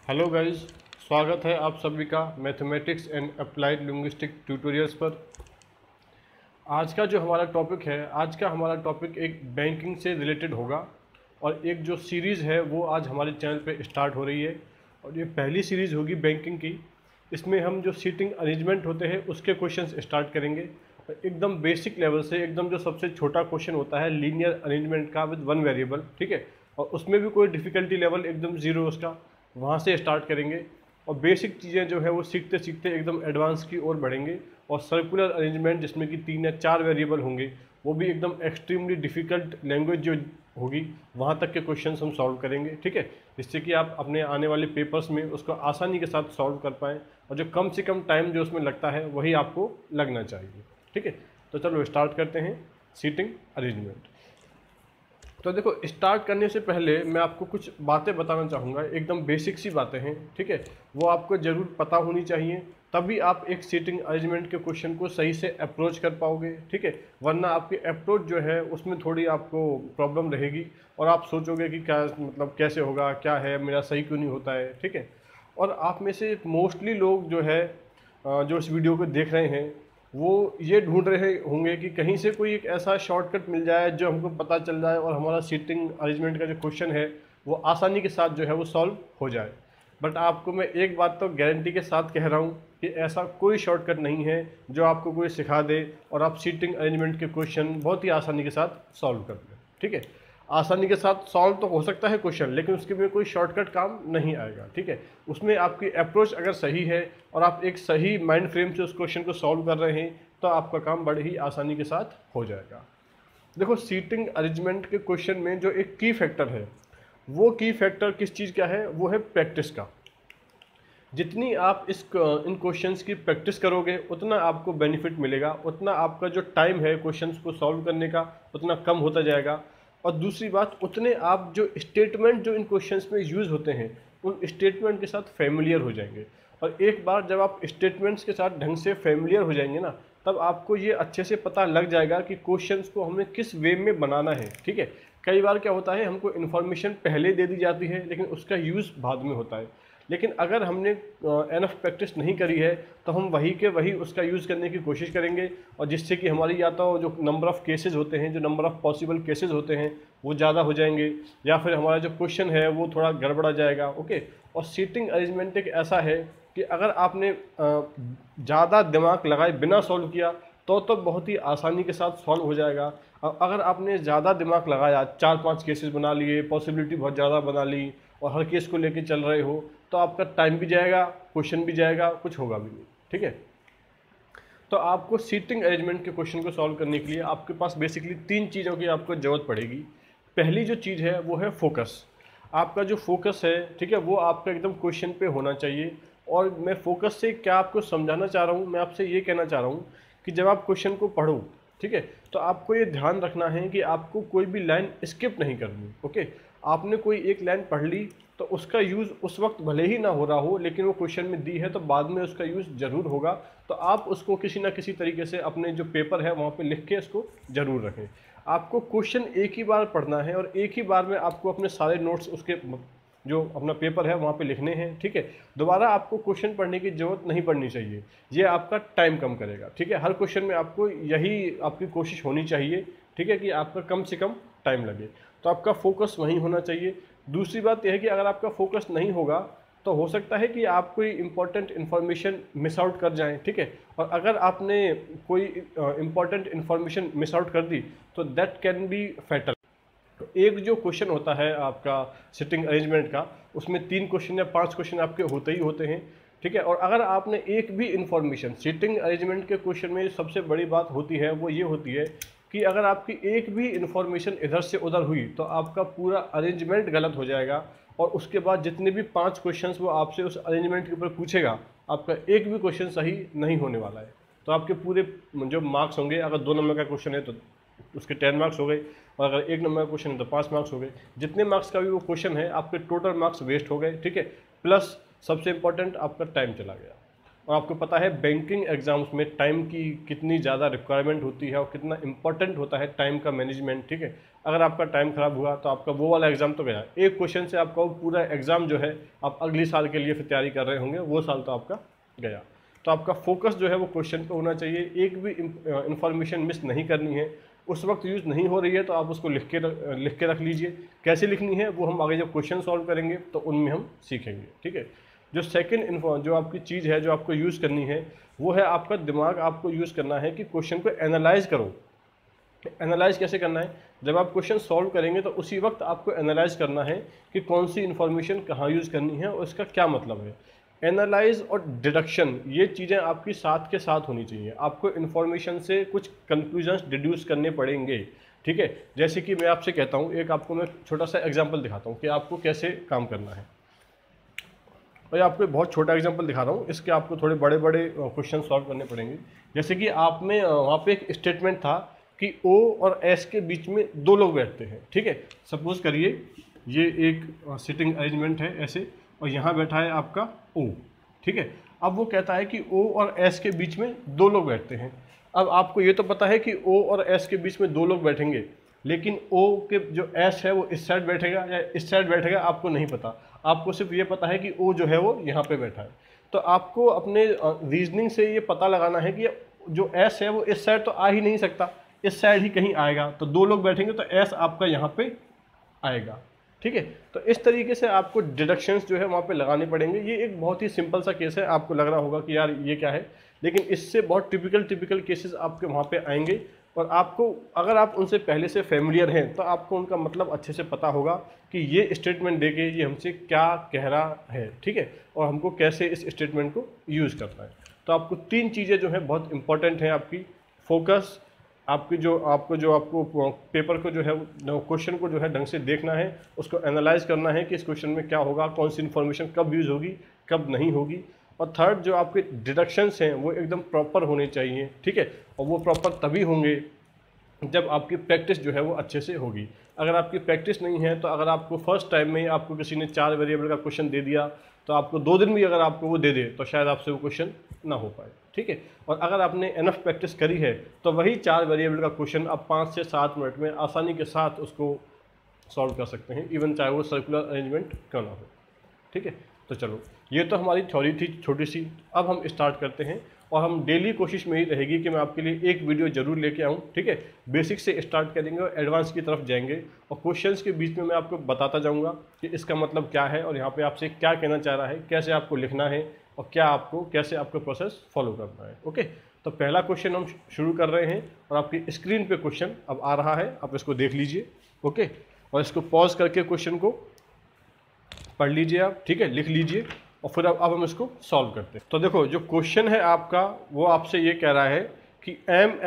Hello guys, स्वागत है आप सभी का mathematics and applied linguistic tutorials पर। आज का जो हमारा टॉपिक है, आज का हमारा टॉपिक एक बैंकिंग से रिलेटेड होगा और एक जो सीरीज़ है वो आज हमारे चैनल पे स्टार्ट हो रही है और ये पहली सीरीज़ होगी बैंकिंग की। इसमें हम जो सीटिंग अरेंजमेंट होते हैं उसके क्वेश्चंस स्टार्ट करेंगे। एकदम बेसिक लेवल से, एकदम जो सबसे छोटा क्वेश्चन होता है लीनियर अरेंजमेंट का विद वन वेरिएबल, ठीक है, और उसमें भी कोई डिफ़िकल्टी लेवल एकदम ज़ीरो उसका, वहाँ से स्टार्ट करेंगे और बेसिक चीज़ें जो है वो सीखते सीखते एकदम एडवांस की ओर बढ़ेंगे। और सर्कुलर अरेंजमेंट जिसमें कि 3 या 4 वेरिएबल होंगे, वो भी एकदम एक्सट्रीमली डिफ़िकल्ट लैंग्वेज जो होगी वहाँ तक के क्वेश्चंस हम सॉल्व करेंगे, ठीक है, जिससे कि आप अपने आने वाले पेपर्स में उसको आसानी के साथ सॉल्व कर पाएँ और जो कम से कम टाइम जो उसमें लगता है वही आपको लगना चाहिए, ठीक है। तो चलो स्टार्ट करते हैं सीटिंग अरेंजमेंट। तो देखो, स्टार्ट करने से पहले मैं आपको कुछ बातें बताना चाहूँगा, एकदम बेसिक सी बातें हैं, ठीक है, वो आपको ज़रूर पता होनी चाहिए, तभी आप एक सीटिंग अरेंजमेंट के क्वेश्चन को सही से अप्रोच कर पाओगे, ठीक है। वरना आपकी अप्रोच जो है उसमें थोड़ी आपको प्रॉब्लम रहेगी और आप सोचोगे कि क्या मतलब कैसे होगा, क्या है, मेरा सही क्यों नहीं होता है, ठीक है। और आप में से मोस्टली लोग जो है जो इस वीडियो को देख रहे हैं वो ये ढूंढ रहे होंगे कि कहीं से कोई एक ऐसा शॉर्टकट मिल जाए जो हमको पता चल जाए और हमारा सीटिंग अरेंजमेंट का जो क्वेश्चन है वो आसानी के साथ जो है वो सॉल्व हो जाए। बट आपको मैं एक बात तो गारंटी के साथ कह रहा हूँ कि ऐसा कोई शॉर्टकट नहीं है जो आपको कोई सिखा दे और आप सीटिंग अरेंजमेंट के क्वेश्चन बहुत ही आसानी के साथ सॉल्व कर लें, ठीक है। आसानी के साथ सॉल्व तो हो सकता है क्वेश्चन, लेकिन उसके में कोई शॉर्टकट काम नहीं आएगा, ठीक है। उसमें आपकी अप्रोच अगर सही है और आप एक सही माइंड फ्रेम से उस क्वेश्चन को सॉल्व कर रहे हैं तो आपका काम बड़े ही आसानी के साथ हो जाएगा। देखो, सीटिंग अरेंजमेंट के क्वेश्चन में जो एक की फैक्टर है, वो की फैक्टर किस चीज़ का है, वो है प्रैक्टिस का। जितनी आप इन क्वेश्चंस की प्रैक्टिस करोगे उतना आपको बेनिफिट मिलेगा, उतना आपका जो टाइम है क्वेश्चंस को सॉल्व करने का उतना कम होता जाएगा। और दूसरी बात, उतने आप जो स्टेटमेंट जो इन क्वेश्चंस में यूज़ होते हैं उन स्टेटमेंट के साथ फेमिलियर हो जाएंगे। और एक बार जब आप स्टेटमेंट्स के साथ ढंग से फेमिलियर हो जाएंगे ना, तब आपको ये अच्छे से पता लग जाएगा कि क्वेश्चंस को हमें किस वे में बनाना है, ठीक है। कई बार क्या होता है, हमको इन्फॉर्मेशन पहले दे दी जाती है लेकिन उसका यूज़ बाद में होता है। लेकिन अगर हमने एनफ प्रैक्टिस नहीं करी है तो हम वही के वही उसका यूज़ करने की कोशिश करेंगे और जिससे कि हमारी या तो जो नंबर ऑफ़ केसेस होते हैं, जो नंबर ऑफ़ पॉसिबल केसेस होते हैं वो ज़्यादा हो जाएंगे, या फिर हमारा जो क्वेश्चन है वो थोड़ा गड़बड़ा जाएगा, ओके। और सीटिंग अरेंजमेंट एक ऐसा है कि अगर आपने ज़्यादा दिमाग लगाए बिना सॉल्व किया तो बहुत ही आसानी के साथ सॉल्व हो जाएगा। और अगर आपने ज़्यादा दिमाग लगाया, 4-5 केसेस बना लिए, पॉसिबिलिटी बहुत ज़्यादा बना ली और हर केस को लेके चल रहे हो, तो आपका टाइम भी जाएगा, क्वेश्चन भी जाएगा, कुछ होगा भी नहीं, ठीक है। तो आपको सीटिंग अरेंजमेंट के क्वेश्चन को सॉल्व करने के लिए आपके पास बेसिकली 3 चीज़ों की आपको ज़रूरत पड़ेगी। पहली जो चीज़ है वो है फोकस। आपका जो फोकस है, ठीक है, वो आपका एकदम क्वेश्चन पे होना चाहिए। और मैं फोकस से क्या आपको समझाना चाह रहा हूँ, मैं आपसे ये कहना चाह रहा हूँ कि जब आप क्वेश्चन को पढ़ो, ठीक है, तो आपको ये ध्यान रखना है कि आपको कोई भी लाइन स्किप नहीं करनी, ओके। आपने कोई एक लाइन पढ़ ली तो उसका यूज़ उस वक्त भले ही ना हो रहा हो, लेकिन वो क्वेश्चन में दी है तो बाद में उसका यूज़ ज़रूर होगा। तो आप उसको किसी ना किसी तरीके से अपने जो पेपर है वहाँ पे लिख के इसको ज़रूर रखें। आपको क्वेश्चन एक ही बार पढ़ना है और एक ही बार में आपको अपने सारे नोट्स उसके जो अपना पेपर है वहाँ पे लिखने हैं, ठीक है। दोबारा आपको क्वेश्चन पढ़ने की ज़रूरत नहीं पड़नी चाहिए, ये आपका टाइम कम करेगा, ठीक है। हर क्वेश्चन में आपको यही आपकी कोशिश होनी चाहिए, ठीक है, कि आपका कम से कम टाइम लगे। तो आपका फोकस वहीं होना चाहिए। दूसरी बात यह है कि अगर आपका फोकस नहीं होगा तो हो सकता है कि आप कोई इंपॉर्टेंट इन्फॉर्मेशन मिस आउट कर जाएं, ठीक है। और अगर आपने कोई इंपॉर्टेंट इन्फॉर्मेशन मिस आउट कर दी तो दैट कैन बी फैटल। तो एक जो क्वेश्चन होता है आपका सिटिंग अरेंजमेंट का, उसमें 3 क्वेश्चन या 5 क्वेश्चन आपके होते ही होते हैं, ठीक है। और अगर आपने एक भी इन्फॉर्मेशन, सीटिंग अरेंजमेंट के क्वेश्चन में सबसे बड़ी बात होती है वो ये होती है कि अगर आपकी एक भी इन्फॉर्मेशन इधर से उधर हुई तो आपका पूरा अरेंजमेंट गलत हो जाएगा और उसके बाद जितने भी 5 क्वेश्चंस वो आपसे उस अरेंजमेंट के ऊपर पूछेगा, आपका एक भी क्वेश्चन सही नहीं होने वाला है। तो आपके पूरे जो मार्क्स होंगे, अगर 2 नंबर का क्वेश्चन है तो उसके 10 मार्क्स हो गए, और अगर 1 नंबर का क्वेश्चन है तो 5 मार्क्स हो गए। जितने मार्क्स का भी वो क्वेश्चन है आपके टोटल मार्क्स वेस्ट हो गए, ठीक है। प्लस सबसे इंपॉर्टेंट आपका टाइम चला गया। और आपको पता है बैंकिंग एग्जाम्स में टाइम की कितनी ज़्यादा रिक्वायरमेंट होती है और कितना इंपॉर्टेंट होता है टाइम का मैनेजमेंट। ठीक है, अगर आपका टाइम खराब हुआ तो आपका वो वाला एग्जाम तो गया, एक क्वेश्चन से आपका वो पूरा एग्जाम जो है आप अगली साल के लिए फिर तैयारी कर रहे होंगे, वो साल तो आपका गया। तो आपका फोकस जो है वो क्वेश्चन पे होना चाहिए, एक भी इंफॉर्मेशन मिस नहीं करनी है। उस वक्त यूज़ नहीं हो रही है तो आप उसको लिख के रख लीजिए। कैसे लिखनी है वो हम आगे जब क्वेश्चन सॉल्व करेंगे तो उनमें हम सीखेंगे। ठीक है, जो सेकंड जो आपकी चीज़ है जो आपको यूज़ करनी है वो है आपका दिमाग। आपको यूज़ करना है कि क्वेश्चन को एनालाइज करो। एनालाइज कैसे करना है, जब आप क्वेश्चन सॉल्व करेंगे तो उसी वक्त आपको एनालाइज करना है कि कौन सी इन्फॉर्मेशन कहाँ यूज़ करनी है और इसका क्या मतलब है। एनालाइज और डिडक्शन ये चीज़ें आपकी साथ के साथ होनी चाहिए। आपको इन्फॉर्मेशन से कुछ कंक्लूजन्स डिड्यूस करने पड़ेंगे। ठीक है, जैसे कि मैं आपसे कहता हूँ, एक आपको मैं छोटा सा एग्जांपल दिखाता हूँ कि आपको कैसे काम करना है। और आपको एक बहुत छोटा एग्जांपल दिखा रहा हूँ, इसके आपको थोड़े बड़े बड़े क्वेश्चन सॉल्व करने पड़ेंगे। जैसे कि आप में वहाँ पे एक स्टेटमेंट था कि ओ और एस के बीच में दो लोग बैठते हैं। ठीक है, सपोज करिए ये एक सिटिंग अरेंजमेंट है ऐसे, और यहाँ बैठा है आपका ओ। ठीक है, अब वो कहता है कि ओ और एस के बीच में दो लोग बैठते हैं। अब आपको ये तो पता है कि ओ और एस के बीच में दो लोग बैठेंगे, लेकिन ओ के जो एस है वो इस साइड बैठेगा या इस साइड बैठेगा आपको नहीं पता। आपको सिर्फ ये पता है कि ओ जो है वो यहाँ पे बैठा है। तो आपको अपने रीजनिंग से ये पता लगाना है कि जो एस है वो इस साइड तो आ ही नहीं सकता, इस साइड ही कहीं आएगा। तो दो लोग बैठेंगे तो एस आपका यहाँ पे आएगा। ठीक है, तो इस तरीके से आपको डिडक्शंस जो है वहाँ पे लगाने पड़ेंगे। ये एक बहुत ही सिंपल सा केस है, आपको लग रहा होगा कि यार ये क्या है, लेकिन इससे बहुत टिपिकल केसेस आपके वहाँ पे आएंगे। और आपको अगर आप उनसे पहले से फेमिलियर हैं तो आपको उनका मतलब अच्छे से पता होगा कि ये स्टेटमेंट देके ये हमसे क्या कह रहा है। ठीक है, और हमको कैसे इस स्टेटमेंट को यूज़ करना है। तो आपको तीन चीज़ें जो हैं बहुत इंपॉर्टेंट हैं आपकी। फोकस, आपको पेपर को जो है क्वेश्चन को जो है ढंग से देखना है, उसको एनालाइज करना है कि इस क्वेश्चन में क्या होगा, कौन सी इन्फॉर्मेशन कब यूज़ होगी कब नहीं होगी। और थर्ड, जो आपके डिडक्शंस हैं वो एकदम प्रॉपर होने चाहिए। ठीक है, और वो प्रॉपर तभी होंगे जब आपकी प्रैक्टिस जो है वो अच्छे से होगी। अगर आपकी प्रैक्टिस नहीं है तो अगर आपको फर्स्ट टाइम में आपको किसी ने 4 वेरिएबल का क्वेश्चन दे दिया तो आपको 2 दिन भी अगर आपको वो दे दे तो शायद आपसे वो क्वेश्चन ना हो पाए। ठीक है, और अगर आपने एनफ प्रैक्टिस करी है तो वही 4 वेरिएबल का क्वेश्चन आप 5 से 7 मिनट में आसानी के साथ उसको सॉल्व कर सकते हैं, इवन चाहे वो सर्कुलर अरेंजमेंट क्यों ना हो। ठीक है, तो चलो ये तो हमारी थ्योरी थी छोटी सी। अब हम स्टार्ट करते हैं और हम डेली कोशिश में ही रहेगी कि मैं आपके लिए एक वीडियो जरूर लेके आऊँ। ठीक है, बेसिक से स्टार्ट करेंगे और एडवांस की तरफ जाएंगे, और क्वेश्चंस के बीच में मैं आपको बताता जाऊँगा कि इसका मतलब क्या है और यहाँ पे आपसे क्या कहना चाह रहा है, कैसे आपको लिखना है और कैसे आपको प्रोसेस फॉलो करना है। ओके, तो पहला क्वेश्चन हम शुरू कर रहे हैं और आपकी स्क्रीन पे क्वेश्चन अब आ रहा है, आप इसको देख लीजिए। ओके, और इसको पॉज करके क्वेश्चन को पढ़ लीजिए आप। ठीक है, लिख लीजिए और फिर अब हम इसको सॉल्व करते हैं। तो देखो जो क्वेश्चन है आपका वो आपसे ये कह रहा है कि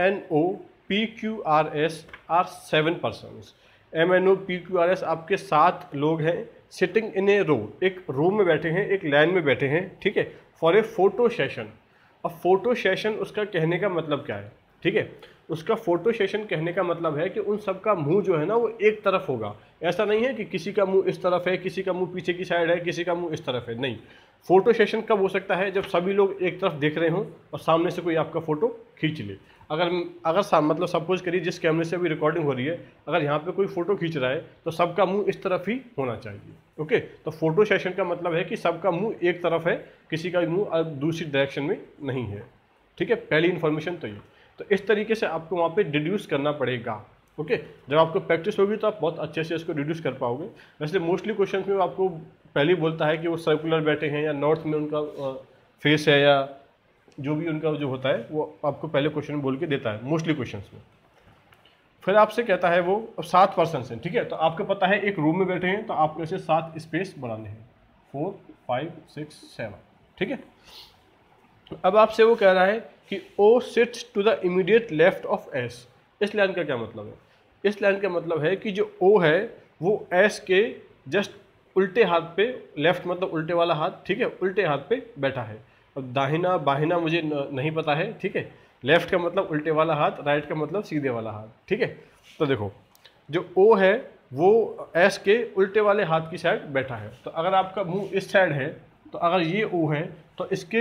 MNOPQRS आर 7 पर्सन्स। MNOPQRS आपके 7 लोग हैं, सिटिंग इन ए रो, एक रो में बैठे हैं, एक लाइन में बैठे हैं। ठीक है, फॉर ए फोटो सेशन। अब फोटो सेशन उसका कहने का मतलब क्या है? ठीक है, उसका फोटो सेशन कहने का मतलब है कि उन सब का मुंह जो है ना वो एक तरफ होगा। ऐसा नहीं है कि किसी का मुंह इस तरफ है, किसी का मुंह पीछे की साइड है, किसी का मुंह इस तरफ है, नहीं। फोटो सेशन कब हो सकता है? जब सभी लोग एक तरफ देख रहे हों और सामने से कोई आपका फोटो खींच ले। अगर मतलब सपोज करिए जिस कैमरे से अभी रिकॉर्डिंग हो रही है, अगर यहाँ पे कोई फोटो खींच रहा है तो सबका मुंह इस तरफ ही होना चाहिए। ओके, तो फोटो सेशन का मतलब है कि सबका मुंह एक तरफ है, किसी का मुंह दूसरी डायरेक्शन में नहीं है। ठीक है, पहली इन्फॉर्मेशन तो ये। तो इस तरीके से आपको वहाँ पे डिड्यूस करना पड़ेगा। ओके, जब आपको प्रैक्टिस होगी तो आप बहुत अच्छे से इसको डिड्यूस कर पाओगे। वैसे मोस्टली क्वेश्चन में आपको पहले ही बोलता है कि वो सर्कुलर बैठे हैं या नॉर्थ में उनका फेस है, या जो भी उनका जो होता है वो आपको पहले क्वेश्चन में बोल के देता है मोस्टली क्वेश्चंस में। फिर आपसे कहता है वो अब 7 पर्सन हैं। ठीक है, तो आपको पता है एक रूम में बैठे हैं तो आपको ऐसे 7 स्पेस बनाने हैं, 4 5 6 7। ठीक है, अब आपसे वो कह रहा है कि O sits to the immediate left of S। इस लाइन का क्या मतलब है? इस लाइन का मतलब है कि जो O है वो S के जस्ट उल्टे हाथ पे, लेफ्ट मतलब उल्टे वाला हाथ, ठीक है, उल्टे हाथ पे बैठा है। अब दाहिना बाहिना मुझे नहीं पता है। ठीक है, लेफ्ट का मतलब उल्टे वाला हाथ, राइट का मतलब सीधे वाला हाथ। ठीक है, तो देखो जो O है वो S के उल्टे वाले हाथ की साइड बैठा है। तो अगर आपका मुंह इस साइड है तो अगर ये O है तो इसके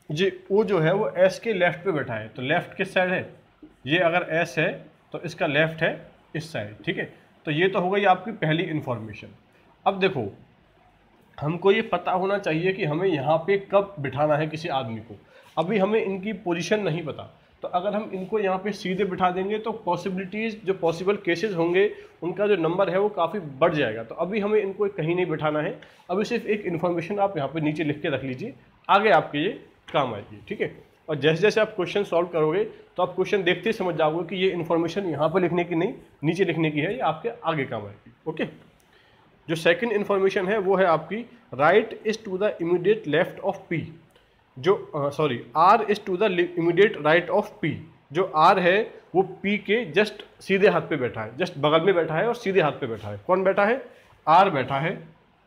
ये ओ जो है वो एस के लेफ्ट पे बैठा है, तो लेफ्ट किस साइड है, ये अगर एस है तो इसका लेफ्ट है इस साइड, ठीक है। तो ये तो हो गई आपकी पहली इंफॉर्मेशन। अब देखो, हमको ये पता होना चाहिए कि हमें यहाँ पे कब बिठाना है किसी आदमी को। अभी हमें इनकी पोजीशन नहीं पता, तो अगर हम इनको यहाँ पे सीधे बिठा देंगे तो पॉसिबिलिटीज़, जो पॉसिबल केसेस होंगे उनका जो नंबर है वो काफ़ी बढ़ जाएगा। तो अभी हमें इनको कहीं नहीं बिठाना है, अभी सिर्फ एक इन्फॉर्मेशन आप यहाँ पे नीचे लिख के रख लीजिए, आगे आपके ये काम आएगी, ठीक है। और जैसे जैसे आप क्वेश्चन सॉल्व करोगे तो आप क्वेश्चन देखते ही समझ जाओगे कि ये इन्फॉर्मेशन यहाँ पर लिखने की नहीं, नीचे लिखने की है, ये आपके आगे काम आएगी। ओके, जो सेकंड इन्फॉर्मेशन है वो है आपकी right is to the immediate left of P, जो sorry R is to the immediate right of P. जो आर है वो पी के जस्ट सीधे हाथ पे बैठा है, जस्ट बगल में बैठा है और सीधे हाथ पे बैठा है। कौन बैठा है, आर बैठा है।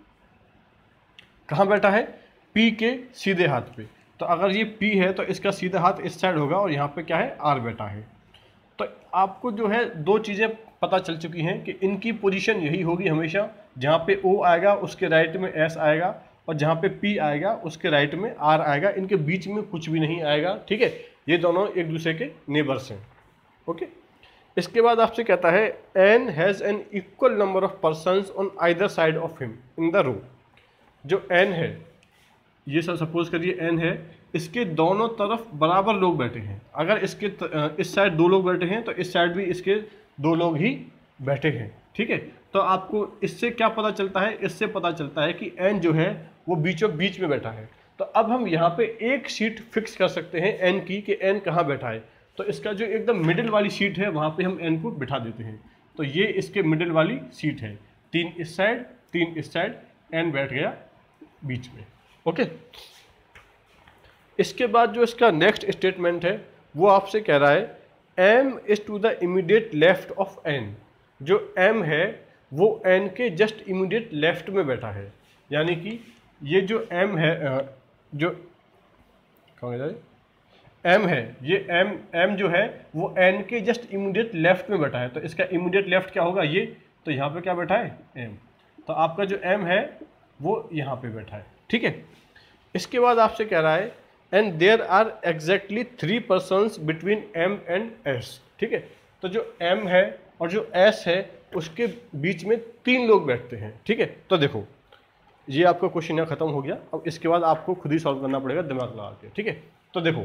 कहाँ बैठा है, पी के सीधे हाथ पे। तो अगर ये पी है तो इसका सीधा हाथ इस साइड होगा और यहाँ पे क्या है, आर बैठा है। तो आपको जो है दो चीज़ें पता चल चुकी हैं कि इनकी पोजीशन यही होगी हमेशा, जहाँ पे ओ आएगा उसके राइट में एस आएगा और जहाँ पे पी आएगा उसके राइट में आर आएगा, इनके बीच में कुछ भी नहीं आएगा, ठीक है। ये दोनों एक दूसरे के नेबर्स हैं। ओके, इसके बाद आपसे कहता है N has an equal number of persons on either side of him in the row. जो एन है, ये सब सपोज करिए एन है, इसके दोनों तरफ बराबर लोग बैठे हैं। अगर इसके इस साइड दो लोग बैठे हैं तो इस साइड भी इसके दो लोग ही बैठे हैं, ठीक है। तो आपको इससे क्या पता चलता है, इससे पता चलता है कि एन जो है वो बीचों बीच में बैठा है। तो अब हम यहाँ पे एक सीट फिक्स कर सकते हैं एन की, कि एन कहाँ बैठा है। तो इसका जो एकदम मिडिल वाली सीट है वहाँ पे हम एन को बिठा देते हैं। तो ये इसके मिडिल वाली सीट है, 3 इस साइड 3 इस साइड, एन बैठ गया बीच में। ओके, इसके बाद जो इसका नेक्स्ट स्टेटमेंट है वो आपसे कह रहा है M is to the immediate left of N. जो एम है वो एन के जस्ट इमीडिएट लेफ्ट में बैठा है, यानी कि ये जो एम है, जो कहाँ जाए एम है, ये एम जो है वो एन के जस्ट इमीडिएट लेफ्ट में बैठा है। तो इसका इमीडिएट लेफ्ट क्या होगा, ये। तो यहाँ पे क्या बैठा है, एम। तो आपका जो एम है वो यहाँ पे बैठा है, ठीक है। इसके बाद आपसे कह रहा है and there are exactly 3 persons between M and S, ठीक है। तो जो एम है और जो एस है उसके बीच में 3 लोग बैठते हैं, ठीक है। तो देखो, ये आपका क्वेश्चन यहाँ खत्म हो गया। अब इसके बाद आपको खुद ही सॉल्व करना पड़ेगा दिमाग लगा के, ठीक है। तो देखो,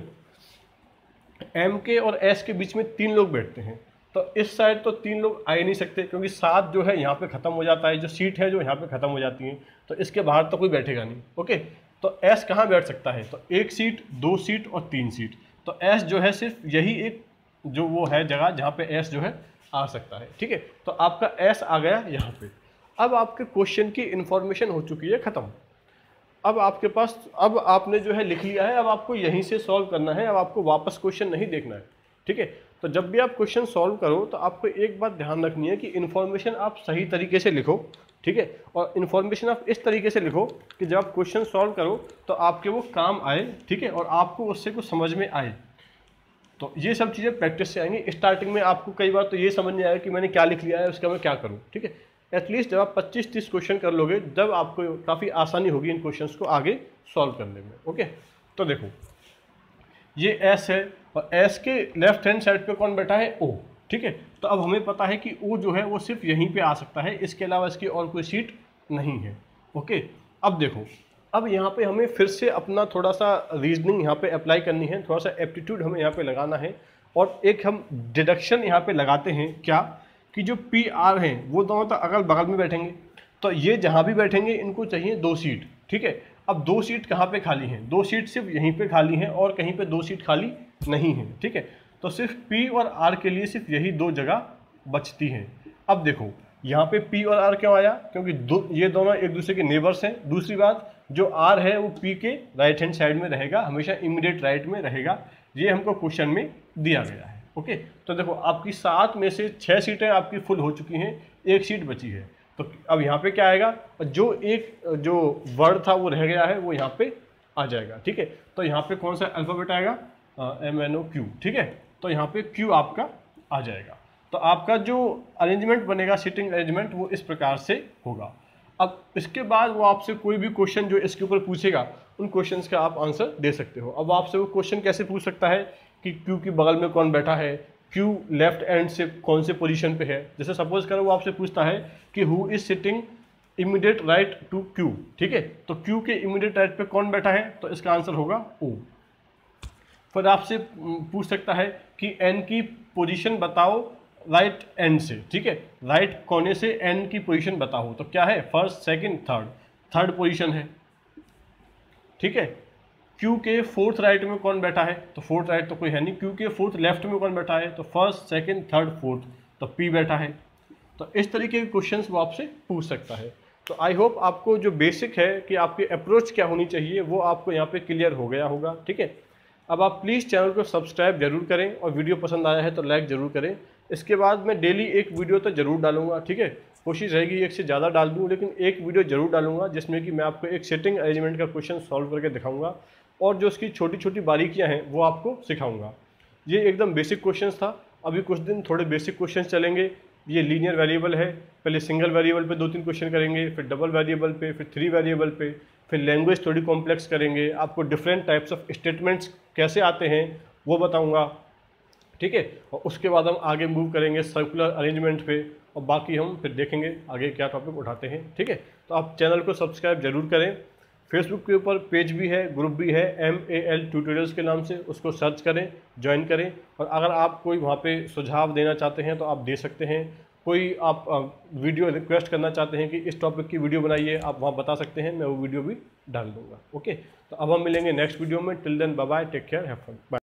एम के और एस के बीच में 3 लोग बैठते हैं, तो इस साइड तो 3 लोग आ ही नहीं सकते, क्योंकि 7 जो है यहाँ पे खत्म हो जाता है, जो सीट है जो यहाँ पे खत्म हो जाती है, तो इसके बाहर तो कोई बैठेगा नहीं। ओके, तो एस कहाँ बैठ सकता है, तो 1 सीट 2 सीट और 3 सीट। तो एस जो है सिर्फ यही एक जो वो है जगह जहाँ पे एस जो है आ सकता है, ठीक है। तो आपका एस आ गया यहाँ पे। अब आपके क्वेश्चन की इंफॉर्मेशन हो चुकी है ख़त्म। अब आपके पास, अब आपने जो है लिख लिया है, अब आपको यहीं से सॉल्व करना है, अब आपको वापस क्वेश्चन नहीं देखना है, ठीक है। तो जब भी आप क्वेश्चन सॉल्व करो तो आपको एक बात ध्यान रखनी है कि इन्फॉर्मेशन आप सही तरीके से लिखो, ठीक है। और इन्फॉर्मेशन आप इस तरीके से लिखो कि जब आप क्वेश्चन सॉल्व करो तो आपके वो काम आए, ठीक है, और आपको उससे कुछ समझ में आए। तो ये सब चीज़ें प्रैक्टिस से आएंगी। स्टार्टिंग में आपको कई बार तो ये समझ नहीं आएगा कि मैंने क्या लिख लिया है, उसका मैं क्या करूँ, ठीक है। एटलीस्ट जब आप 25-30 क्वेश्चन कर लोगे, जब आपको काफ़ी आसानी होगी इन क्वेश्चंस को आगे सॉल्व करने में। ओके, तो देखो ये एस है और एस के लेफ्ट हैंड साइड पे कौन बैठा है, ओ, ठीक है। तो अब हमें पता है कि ओ जो है वो सिर्फ यहीं पे आ सकता है, इसके अलावा इसकी और कोई सीट नहीं है। ओके, अब देखो, अब यहाँ पे हमें फिर से अपना थोड़ा सा रीजनिंग यहाँ पे अप्लाई करनी है, थोड़ा सा एप्टीट्यूड हमें यहाँ पे लगाना है, और एक हम डिडक्शन यहाँ पे लगाते हैं क्या, कि जो पी आर हैं वो दोनों तो अगल बगल में बैठेंगे, तो ये जहाँ भी बैठेंगे इनको चाहिए 2 सीट, ठीक है। अब 2 सीट कहाँ पे खाली हैं, 2 सीट सिर्फ यहीं पे खाली हैं और कहीं पे 2 सीट खाली नहीं है, ठीक है। तो सिर्फ पी और आर के लिए सिर्फ यही 2 जगह बचती हैं। अब देखो यहाँ पे पी और आर क्यों आया, क्योंकि ये दोनों एक दूसरे के नेबर्स हैं। दूसरी बात, जो आर है वो पी के राइट हैंड साइड में रहेगा, हमेशा इमीडिएट राइट में रहेगा, ये हमको क्वेश्चन में दिया गया है। ओके, तो देखो आपकी 7 में से 6 सीटें आपकी फुल हो चुकी हैं, 1 सीट बची है। तो अब यहाँ पे क्या आएगा, जो एक जो वर्ड था वो रह गया है वो यहाँ पे आ जाएगा, ठीक है। तो यहाँ पे कौन सा अल्फ़ाबेट आएगा, MNOQ, ठीक है। तो यहाँ पे Q आपका आ जाएगा। तो आपका जो अरेंजमेंट बनेगा, सीटिंग अरेंजमेंट, वो इस प्रकार से होगा। अब इसके बाद वो आपसे कोई भी क्वेश्चन जो इसके ऊपर पूछेगा उन क्वेश्चंस का आप आंसर दे सकते हो। अब आपसे वो क्वेश्चन कैसे पूछ सकता है कि क्यू की बगल में कौन बैठा है, क्यू लेफ्ट एंड से कौन से पोजीशन पे है। जैसे सपोज करो वो आपसे पूछता है कि who is sitting immediate right to Q, ठीक है, तो क्यू के इमीडिएट राइट पे कौन बैठा है, तो इसका आंसर होगा ओ। फिर आपसे पूछ सकता है कि एन की पोजीशन बताओ राइट एंड से, ठीक है, राइट कोने से एन की पोजीशन बताओ, तो क्या है, first second third, third position है, ठीक है। क्यू के फोर्थ राइट में कौन बैठा है, तो फोर्थ राइट तो कोई है नहीं। क्यू के फोर्थ लेफ्ट में कौन बैठा है, तो फर्स्ट सेकंड थर्ड फोर्थ, तो पी बैठा है। तो इस तरीके के क्वेश्चंस वो आपसे पूछ सकता है। तो आई होप आपको जो बेसिक है कि आपकी अप्रोच क्या होनी चाहिए वो आपको यहाँ पे क्लियर हो गया होगा, ठीक है। अब आप प्लीज़ चैनल को सब्सक्राइब जरूर करें और वीडियो पसंद आया है तो लाइक ज़रूर करें। इसके बाद मैं डेली एक वीडियो तो ज़रूर डालूंगा, ठीक है, कोशिश रहेगी एक से ज़्यादा डाल दूँ, लेकिन एक वीडियो ज़रूर डालूंगा जिसमें कि मैं आपको एक सेटिंग अरेंजमेंट का क्वेश्चन सॉल्व करके दिखाऊंगा और जो उसकी छोटी छोटी बारीकियाँ हैं वो आपको सिखाऊंगा। ये एकदम बेसिक क्वेश्चन था। अभी कुछ दिन थोड़े बेसिक क्वेश्चन चलेंगे। ये लीनियर वेरिएबल है, पहले सिंगल वेरिएबल पे 2-3 क्वेश्चन करेंगे, फिर डबल वेरिएबल पे, फिर 3 वेरिएबल पे, फिर लैंग्वेज थोड़ी कॉम्प्लेक्स करेंगे, आपको डिफरेंट टाइप्स ऑफ स्टेटमेंट्स कैसे आते हैं वो बताऊंगा, ठीक है। और उसके बाद हम आगे मूव करेंगे सर्कुलर अरेंजमेंट पे और बाकी हम फिर देखेंगे आगे क्या टॉपिक उठाते हैं, ठीक है। तो आप चैनल को सब्सक्राइब जरूर करें। फेसबुक के ऊपर पेज भी है, ग्रुप भी है, MAL ट्यूटोरियल्स के नाम से, उसको सर्च करें, ज्वाइन करें। और अगर आप कोई वहाँ पे सुझाव देना चाहते हैं तो आप दे सकते हैं। कोई आप वीडियो रिक्वेस्ट करना चाहते हैं कि इस टॉपिक की वीडियो बनाइए, आप वहाँ बता सकते हैं, मैं वो वीडियो भी डाल दूँगा। ओके, तो अब हम मिलेंगे नेक्स्ट वीडियो में। Till then bye bye, take care, have fun, bye.